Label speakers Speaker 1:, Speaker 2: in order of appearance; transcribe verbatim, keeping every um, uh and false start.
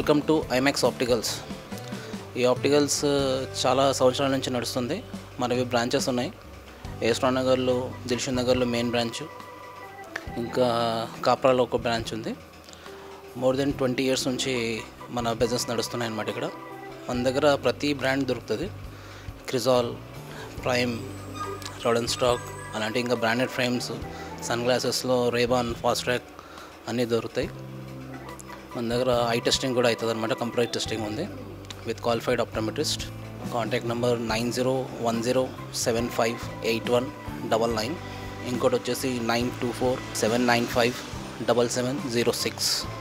Speaker 1: Welcome to Max Opticals. ఈ opticals చాలా సంవత్సరాల నుంచి నడుస్తుంది. మనవి బ్రాంచెస్ ఉన్నాయి. A S Rao Nagarలో, దిల్షుక్ నగర్లో మెయిన్ బ్రాంచ్, ఇంకా కాప్రాలో ఒక బ్రాంచ్ ఉంది. మోర్ దెన్ ట్వంటీ ఇయర్స్ నుంచి మన బిజినెస్ నడుస్తున్నాయి అన్నమాట. ఇక్కడ మన దగ్గర ప్రతి బ్రాండ్ దొరుకుతుంది. క్రిజాల్, ప్రైమ్, రోడన్ స్టాక్ అలాంటి ఇంకా బ్రాండెడ్ ఫ్రేమ్స్, సన్ గ్లాసెస్లో రేబాన్, ఫాస్ట్రాక్ అన్నీ దొరుకుతాయి. మన దగ్గర ఐ టెస్టింగ్ కూడా అవుతుంది అనమాట. కంప్యూటర్ టెస్టింగ్ ఉంది with qualified optometrist. Contact number nine zero one zero seven five eight one double nine. ఇంకోటి వచ్చేసి nine two four seven nine five double seven zero six.